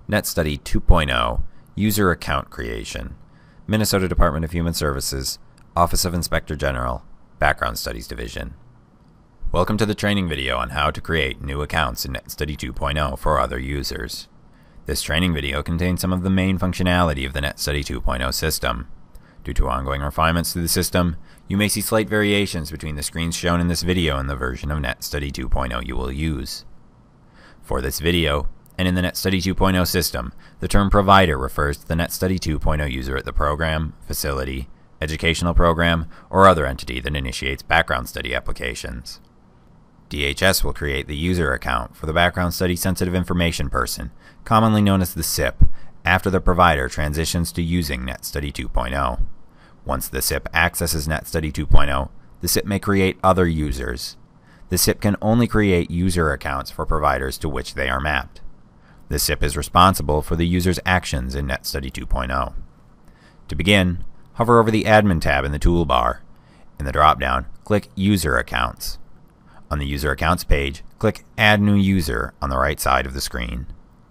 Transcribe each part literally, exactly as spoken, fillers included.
NETStudy two point oh User Account Creation, Minnesota Department of Human Services, Office of Inspector General, Background Studies Division. Welcome to the training video on how to create new accounts in NETStudy two point oh for other users. This training video contains some of the main functionality of the NETStudy two point oh system. Due to ongoing refinements to the system, you may see slight variations between the screens shown in this video and the version of NETStudy two point oh you will use. For this video, and in the NETStudy two point oh system, the term provider refers to the NETStudy two point oh user at the program, facility, educational program, or other entity that initiates background study applications. D H S will create the user account for the background study sensitive information person, commonly known as the S I P, after the provider transitions to using NETStudy two point oh. Once the S I P accesses NETStudy two point oh, the S I P may create other users. The S I P can only create user accounts for providers to which they are mapped. The S I P is responsible for the user's actions in NETStudy two point oh. To begin, hover over the Admin tab in the toolbar. In the drop-down, click User Accounts. On the User Accounts page, click Add New User on the right side of the screen.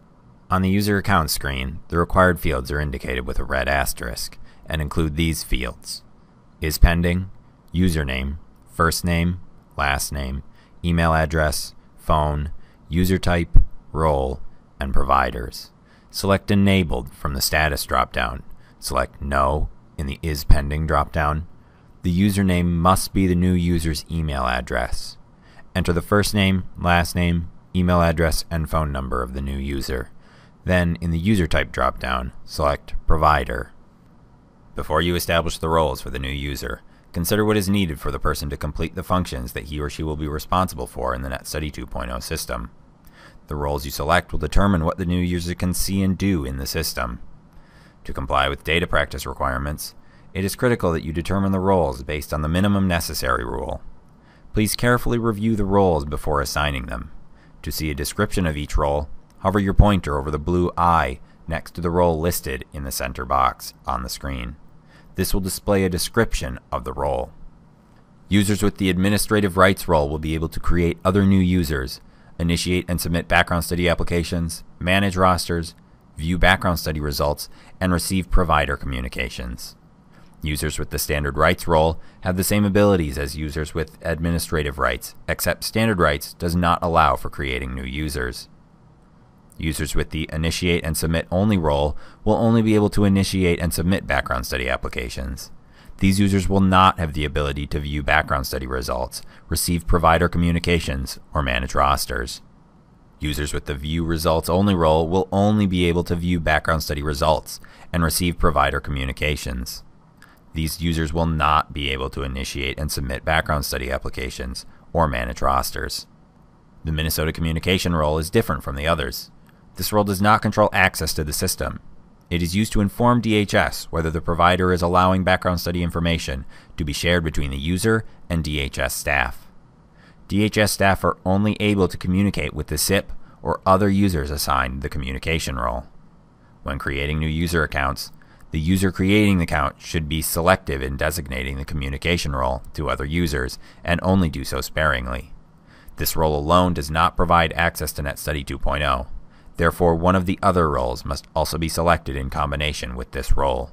On the User Accounts screen, the required fields are indicated with a red asterisk and include these fields: is pending, username, first name, last name, email address, phone, user type, role, and providers. Select Enabled from the Status drop-down. Select No in the Is Pending drop-down. The username must be the new user's email address. Enter the first name, last name, email address, and phone number of the new user. Then, in the User Type drop-down, select Provider. Before you establish the roles for the new user, consider what is needed for the person to complete the functions that he or she will be responsible for in the NETStudy two point oh system. The roles you select will determine what the new user can see and do in the system. To comply with data practice requirements, it is critical that you determine the roles based on the minimum necessary rule. Please carefully review the roles before assigning them. To see a description of each role, hover your pointer over the blue eye next to the role listed in the center box on the screen. This will display a description of the role. Users with the administrative rights role will be able to create other new users, initiate and submit background study applications, manage rosters, view background study results, and receive provider communications. Users with the standard rights role have the same abilities as users with administrative rights, except standard rights does not allow for creating new users. Users with the initiate and submit only role will only be able to initiate and submit background study applications. These users will not have the ability to view background study results, receive provider communications, or manage rosters. Users with the View Results Only role will only be able to view background study results and receive provider communications. These users will not be able to initiate and submit background study applications or manage rosters. The Minnesota Communication role is different from the others. This role does not control access to the system. It is used to inform D H S whether the provider is allowing background study information to be shared between the user and D H S staff. D H S staff are only able to communicate with the S I P or other users assigned the communication role. When creating new user accounts, the user creating the account should be selective in designating the communication role to other users and only do so sparingly. This role alone does not provide access to NETStudy two point oh. Therefore, one of the other roles must also be selected in combination with this role.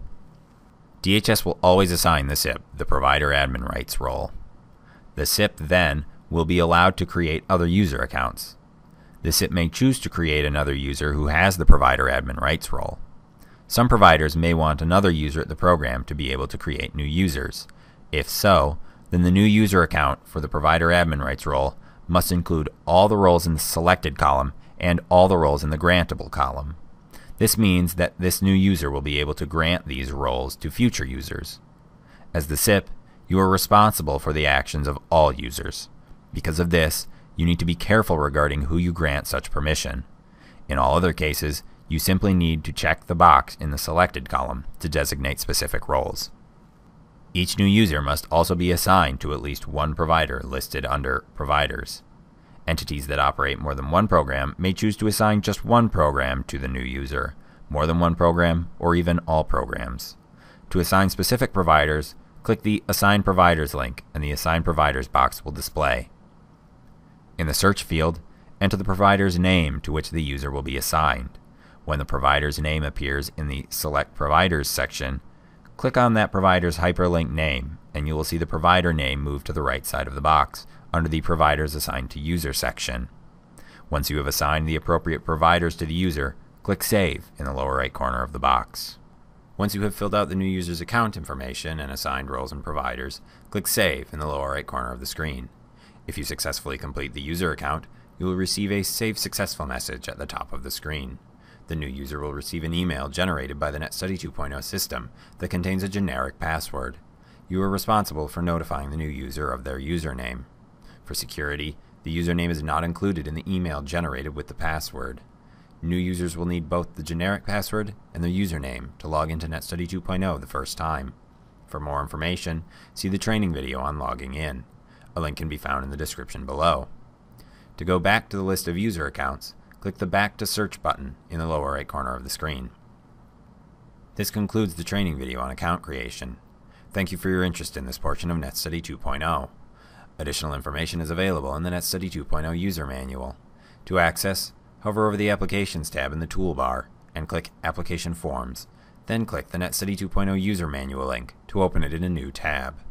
D H S will always assign the S I P the provider admin rights role. The S I P then will be allowed to create other user accounts. The S I P may choose to create another user who has the provider admin rights role. Some providers may want another user at the program to be able to create new users. If so, then the new user account for the provider admin rights role must include all the roles in the selected column and all the roles in the grantable column. This means that this new user will be able to grant these roles to future users. As the S I P, you are responsible for the actions of all users. Because of this, you need to be careful regarding who you grant such permission. In all other cases, you simply need to check the box in the selected column to designate specific roles. Each new user must also be assigned to at least one provider listed under Providers. Entities that operate more than one program may choose to assign just one program to the new user, more than one program, or even all programs. To assign specific providers, click the Assign Providers link and the Assign Providers box will display. In the search field, enter the provider's name to which the user will be assigned. When the provider's name appears in the Select Providers section, click on that provider's hyperlink name, and you will see the provider name move to the right side of the box under the Providers Assigned to User section. Once you have assigned the appropriate providers to the user, click Save in the lower right corner of the box. Once you have filled out the new user's account information and assigned roles and providers, click Save in the lower right corner of the screen. If you successfully complete the user account, you will receive a Save Successful message at the top of the screen. The new user will receive an email generated by the NETStudy two point oh system that contains a generic password. You are responsible for notifying the new user of their username. For security, the username is not included in the email generated with the password. New users will need both the generic password and the username to log into NETStudy two point oh the first time. For more information, see the training video on logging in. A link can be found in the description below. To go back to the list of user accounts, click the Back to Search button in the lower right corner of the screen. This concludes the training video on account creation. Thank you for your interest in this portion of NETStudy two point oh. Additional information is available in the NETStudy two point oh User Manual. To access, hover over the Applications tab in the toolbar and click Application Forms, then click the NETStudy two point oh User Manual link to open it in a new tab.